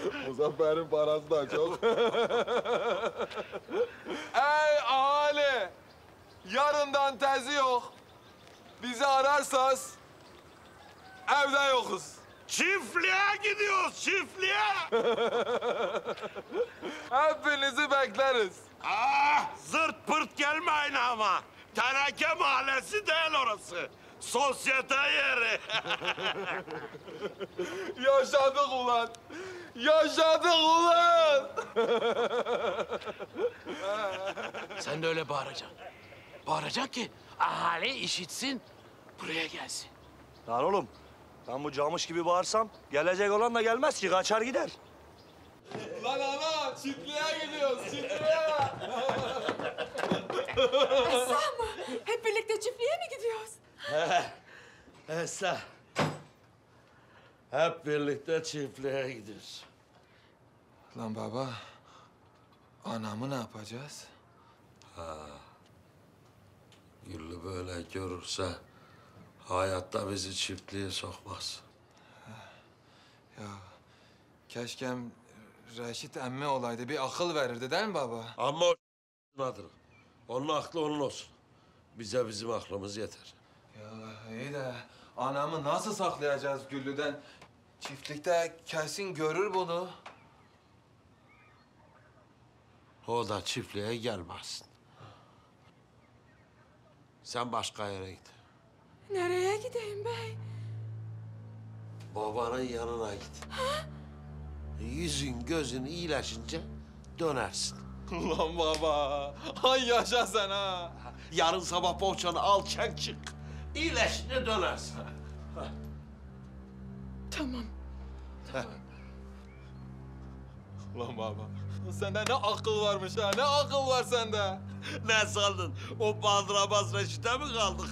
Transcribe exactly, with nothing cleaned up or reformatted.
Muzaffer'in parası da çok. Ey ahali! Yarından tezi yok. Bizi ararsanız evde yokuz. Çiftliğe gidiyoruz, çiftliğe. Hepinizi bekleriz. Ah, zırt pırt gelmeyin ama. Teneke mahallesi değil orası. Sosyete yeri. Yaşadık ulan. Yaşadık ulan. Sen de öyle bağıracaksın. Bağıracaksın ki ahali işitsin, buraya gelsin. Lan oğlum, ben bu camış gibi bağırsam gelecek olan da gelmez ki, kaçar gider. Lan ana çiftliğe gidiyoruz çiftliğe. Esra mı? Hep birlikte çiftliğe mi gidiyoruz? Esra. Hep birlikte çiftliğe gidiyoruz. Lan baba, anamı ne yapacağız? Güllü böyle görürse hayatta bizi çiftliğe sokmaz. Ya keşke Reşit emmi olaydı, bir akıl verirdi değil mi baba? Ama o adır. Onun aklı onun olsun. Bize bizim aklımız yeter. Ya iyi de anamı nasıl saklayacağız Güllü'den? Çiftlikte kesin görür bunu. O da çiftliğe gelmezsin. Sen başka yere git. Nereye gideyim bey? Babanın yanına git. Yüzün gözün iyileşince dönersin. Lan baba, ay yaşa sen ha. Yarın sabah poğaçanı al çek çık. İyileşince dönersin. Tamam. Lan baba, sende ne akıl varmış ha, ne akıl var sende. Ne sandın? O bandıramaz reçete mi kaldık?